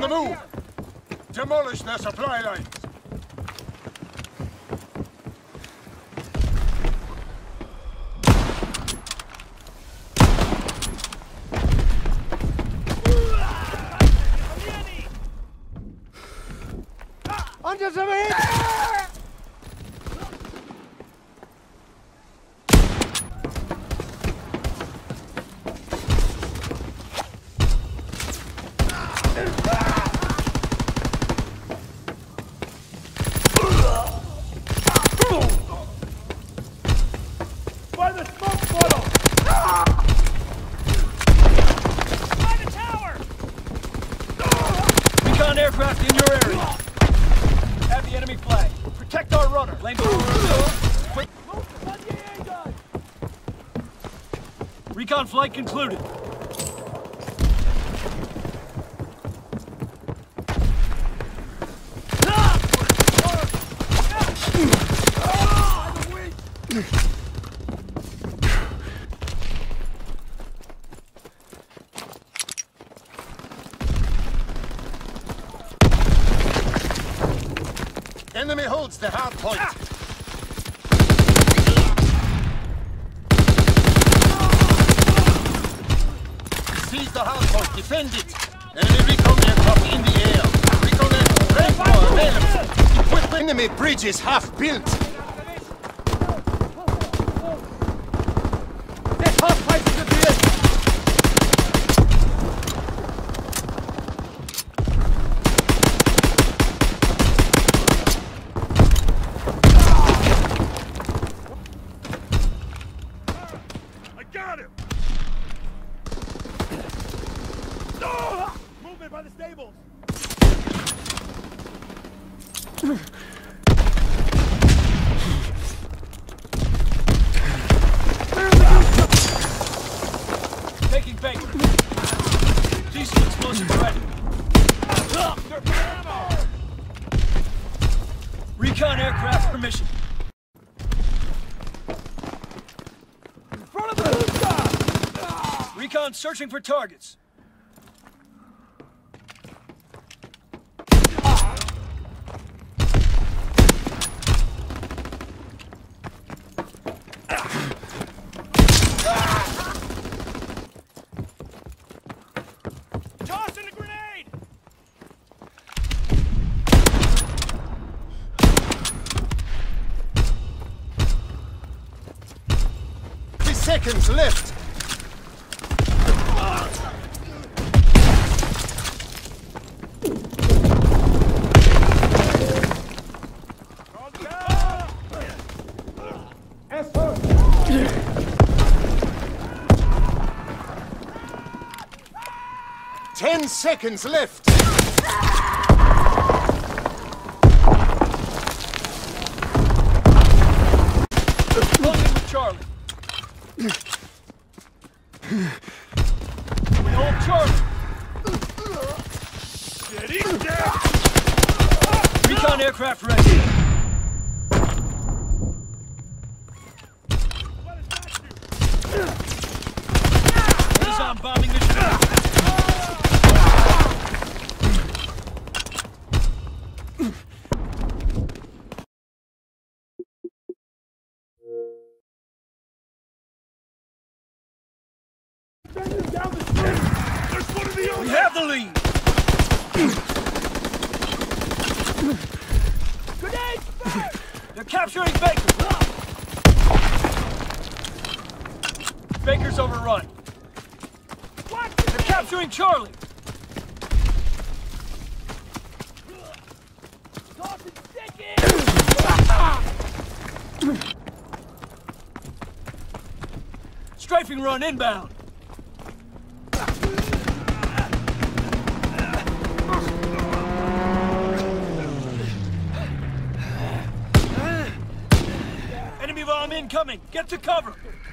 the move! Demolish their supply lines! Under some heat! By the smoke funnel! By the tower! Recon aircraft in your area. Have the enemy flag. Protect our runner. Lane quick. Recon flight concluded. Enemy holds the hard point. Seize the hard point. Defend it. Enemy recon aircraft in the air. Recon aircraft available. Equip enemy bridges half built. Get half pipes to the end. Got him! Movement by the stables! Taking Baker. Diesel explosive ready. Recon aircraft permission. Recon searching for targets. Tossing a grenade! 3 seconds left. Ten seconds left. Closing with Charlie. We hold Charlie. He's dead! Recon aircraft ready. What is that do? Liaison bombing mission. Down the street! There's one of the We have the lead. Grenade! They're capturing Baker. Baker's overrun. What? They're capturing Charlie. Tossing sticky! Strafing run inbound. Enemy bomb incoming. Get to cover.